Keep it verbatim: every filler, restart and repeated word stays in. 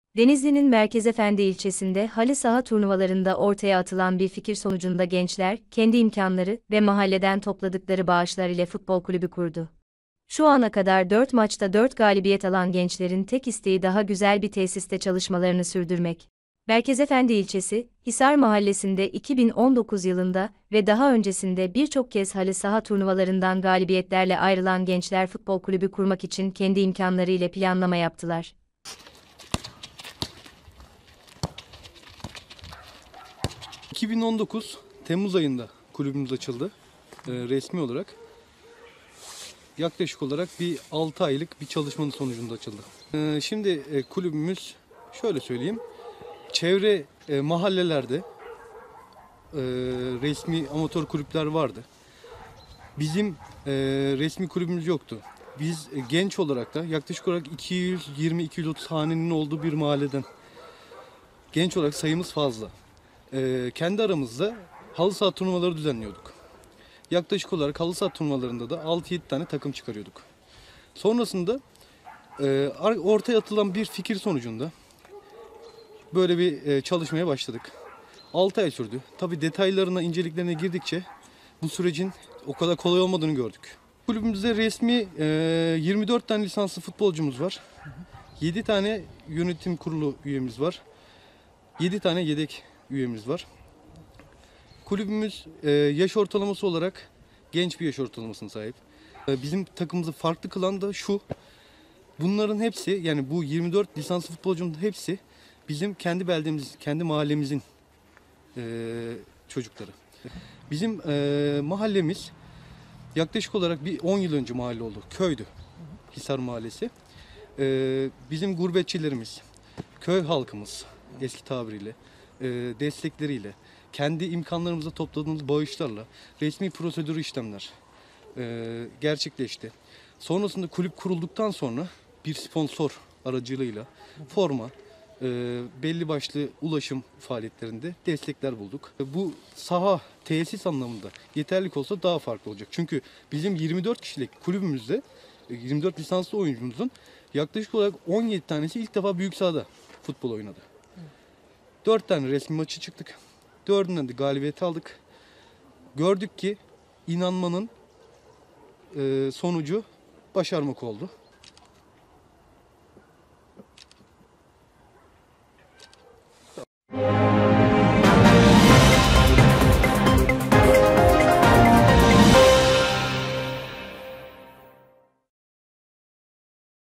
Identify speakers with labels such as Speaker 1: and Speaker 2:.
Speaker 1: Denizli'nin Merkezefendi ilçesinde halı saha turnuvalarında ortaya atılan bir fikir sonucunda gençler, kendi imkanları ve mahalleden topladıkları bağışlar ile futbol kulübü kurdu. Şu ana kadar dört maçta dört galibiyet alan gençlerin tek isteği daha güzel bir tesiste çalışmalarını sürdürmek. Merkezefendi ilçesi, Hisar Mahallesi'nde iki bin on dokuz yılında ve daha öncesinde birçok kez halı saha turnuvalarından galibiyetlerle ayrılan gençler futbol kulübü kurmak için kendi imkanları ile planlama yaptılar.
Speaker 2: iki bin on dokuz Temmuz ayında kulübümüz açıldı e, resmi olarak. Yaklaşık olarak bir altı aylık bir çalışmanın sonucunda açıldı. E, şimdi e, kulübümüz şöyle söyleyeyim. Çevre e, mahallelerde e, resmi amatör kulüpler vardı. Bizim e, resmi kulübümüz yoktu. Biz e, genç olarak da yaklaşık olarak iki yüz yirmi iki yüz otuz hanenin olduğu bir mahalleden genç olarak sayımız fazla. Ee, kendi aramızda halı saha turnuvaları düzenliyorduk. Yaklaşık olarak halı saha turnuvalarında da altı yedi tane takım çıkarıyorduk. Sonrasında e, ortaya atılan bir fikir sonucunda böyle bir e, çalışmaya başladık. altı ay sürdü. Tabii detaylarına, inceliklerine girdikçe bu sürecin o kadar kolay olmadığını gördük. Kulübümüzde resmi e, yirmi dört tane lisanslı futbolcumuz var. yedi tane yönetim kurulu üyemiz var. yedi tane yedek üyemiz var. Kulübümüz e, yaş ortalaması olarak genç bir yaş ortalamasına sahip. E, bizim takımımızı farklı kılan da şu. Bunların hepsi, yani bu yirmi dört lisanslı futbolcunun hepsi bizim kendi beldemiz, kendi mahallemizin e, çocukları. Bizim e, mahallemiz yaklaşık olarak bir on yıl önce mahalle oldu. Köydü. Hisar Mahallesi. E, bizim gurbetçilerimiz, köy halkımız eski tabiriyle, e, destekleriyle, kendi imkanlarımızla topladığımız bağışlarla resmi prosedür işlemler e, gerçekleşti. Sonrasında kulüp kurulduktan sonra bir sponsor aracılığıyla forma, e, belli başlı ulaşım faaliyetlerinde destekler bulduk. E, bu saha, tesis anlamında yeterlik olsa daha farklı olacak. Çünkü bizim yirmi dört kişilik kulübümüzde e, yirmi dört lisanslı oyuncumuzun yaklaşık olarak on yedi tanesi ilk defa büyük sahada futbol oynadı. dört tane resmi maçı çıktık. Dördünden de galibiyet aldık. Gördük ki inanmanın e, sonucu başarmak oldu.